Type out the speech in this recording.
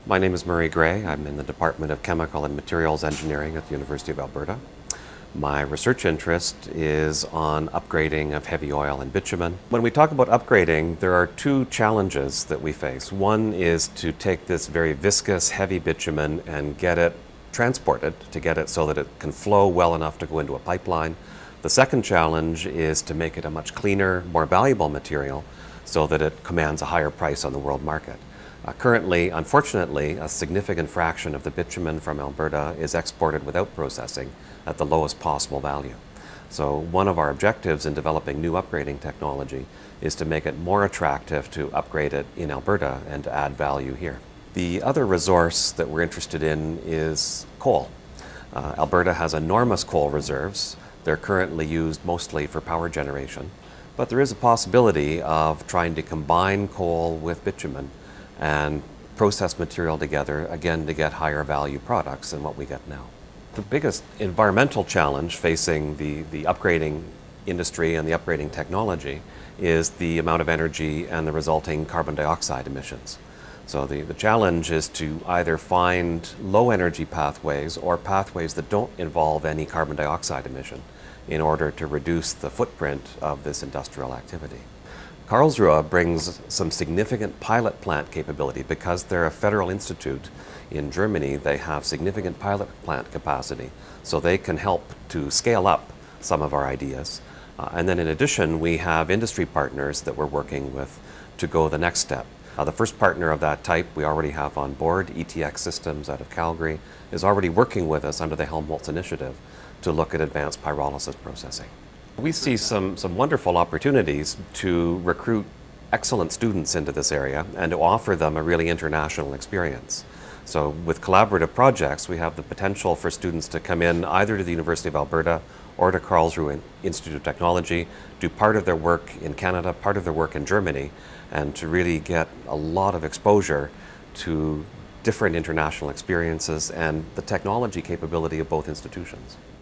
My name is Murray Gray. I'm in the Department of Chemical and Materials Engineering at the University of Alberta. My research interest is on upgrading of heavy oil and bitumen. When we talk about upgrading, there are two challenges that we face. One is to take this very viscous, heavy bitumen and get it transported, to get it so that it can flow well enough to go into a pipeline. The second challenge is to make it a much cleaner, more valuable material so that it commands a higher price on the world market. Currently, unfortunately, a significant fraction of the bitumen from Alberta is exported without processing at the lowest possible value. So one of our objectives in developing new upgrading technology is to make it more attractive to upgrade it in Alberta and to add value here. The other resource that we're interested in is coal. Alberta has enormous coal reserves. They're currently used mostly for power generation, but there is a possibility of trying to combine coal with bitumen and process material together, again, to get higher value products than what we get now. The biggest environmental challenge facing the upgrading industry and the upgrading technology is the amount of energy and the resulting carbon dioxide emissions. So the challenge is to either find low energy pathways or pathways that don't involve any carbon dioxide emission in order to reduce the footprint of this industrial activity. Karlsruhe brings some significant pilot plant capability. Because they're a federal institute in Germany, they have significant pilot plant capacity, so they can help to scale up some of our ideas. And then in addition, we have industry partners that we're working with to go the next step. The first partner of that type we already have on board, ETX Systems out of Calgary, is already working with us under the Helmholtz Initiative to look at advanced pyrolysis processing. We see some wonderful opportunities to recruit excellent students into this area and to offer them a really international experience. So with collaborative projects, we have the potential for students to come in either to the University of Alberta or to Karlsruhe Institute of Technology, do part of their work in Canada, part of their work in Germany, and to really get a lot of exposure to different international experiences and the technology capability of both institutions.